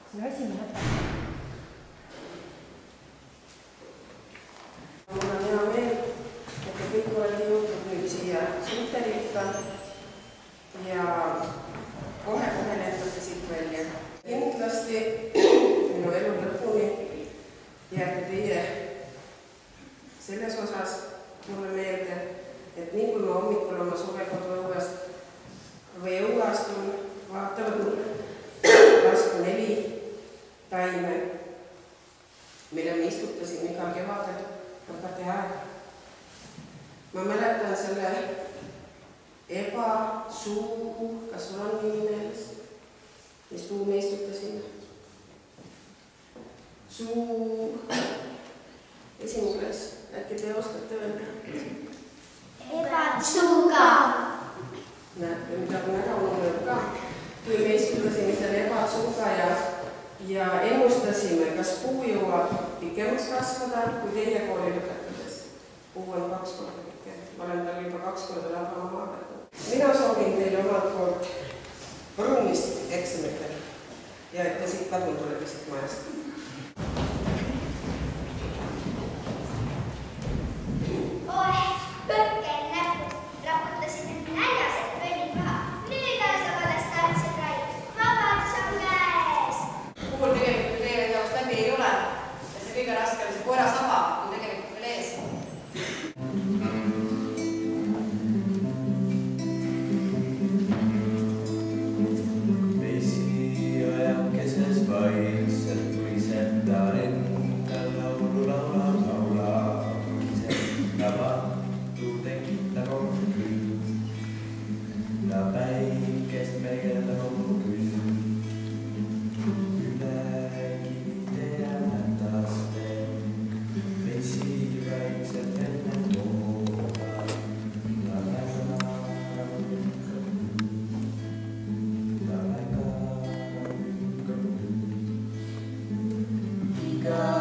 see väsimine jätab. Mul on hea meel, et te kõik olete jõudnud nüüd siia Suterikka ja kohe lendate siit välja. Kindlasti minu elu lõpuni jääte teie selles osas mulle meelde, et nii kui ma hommikul oma suvekoduõuest või õuastun, vaatavad mulle vastu 4 taime, mille me istutasin igal kevadel võtate aeg. Ma mäletan selle suu, kas sul on nimi meeles, mis suu me istutasime? Suu esimene klass, äkki te oskate öelda? Ebatsuuga. Näete, mida ma ära ununenud ka. Kui me istutasime selle ebatsuuga ja ennustasime, kas puu jõuab pikemaks kasvada, kui teie kooli lõpetades. Puu on 2 korda pikem. Ma olen tal juba 2 korda labama vaadatud. Mina soovin teile omalt poolt ruumist eksamitel ja et te siit kadun tuleb siit majast. Põkkel näpud raputasid end näljased pöönid maha. Nüüd on sa alles tartsed raid. Vabadus on käes. Puhul tegelikult teie jaoks läbi ei ole. Ja see kõige raskem, see koera saba on tegelikult veel ees. Vesi ajab keses vaikselt, kui seda endal laulu laulab. Vatu tekitab on küll, ta päikest peegeldab on küll. Üle kivide ja mätaste, vesi vaikselt enne toodab. Ta väga lükkab küll. Iga